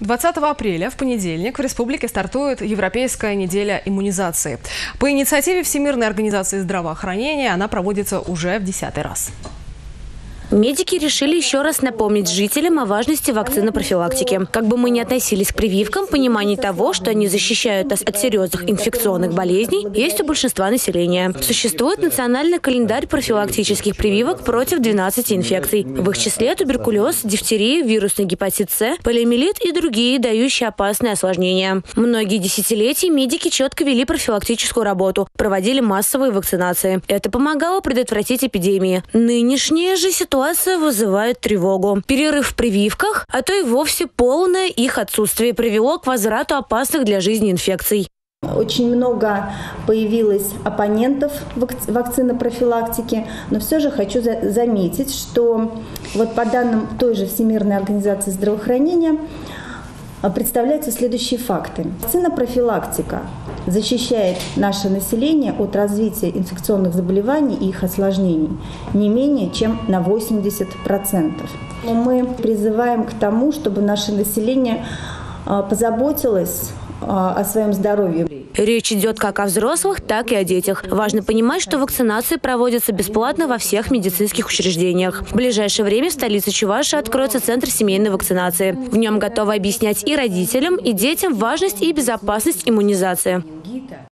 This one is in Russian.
20 апреля, в понедельник, в республике стартует Европейская неделя иммунизации. По инициативе Всемирной организации здравоохранения она проводится уже в 10-й раз. Медики решили еще раз напомнить жителям о важности вакцинопрофилактики. Как бы мы ни относились к прививкам, понимание того, что они защищают нас от серьезных инфекционных болезней, есть у большинства населения. Существует национальный календарь профилактических прививок против 12 инфекций. В их числе туберкулез, дифтерия, вирусный гепатит С, полиомиелит и другие, дающие опасные осложнения. Многие десятилетия медики четко вели профилактическую работу, проводили массовые вакцинации. Это помогало предотвратить эпидемии. Нынешняя же ситуация вызывает тревогу. Перерыв в прививках, а то и вовсе полное их отсутствие привело к возврату опасных для жизни инфекций. Очень много появилось оппонентов вакцинопрофилактики, но все же хочу заметить, что вот по данным той же Всемирной организации здравоохранения представляются следующие факты. Вакцинопрофилактика защищает наше население от развития инфекционных заболеваний и их осложнений не менее чем на 80%. Мы призываем к тому, чтобы наше население позаботилось о своем здоровье. Речь идет как о взрослых, так и о детях. Важно понимать, что вакцинации проводятся бесплатно во всех медицинских учреждениях. В ближайшее время в столице Чувашии откроется центр семейной вакцинации. В нем готовы объяснять и родителям, и детям важность и безопасность иммунизации.